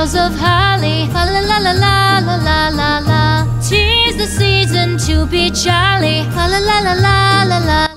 boughs of holly. Fa la la la la la la la la. 'Tis the season to be jolly. Fa la la la la la la.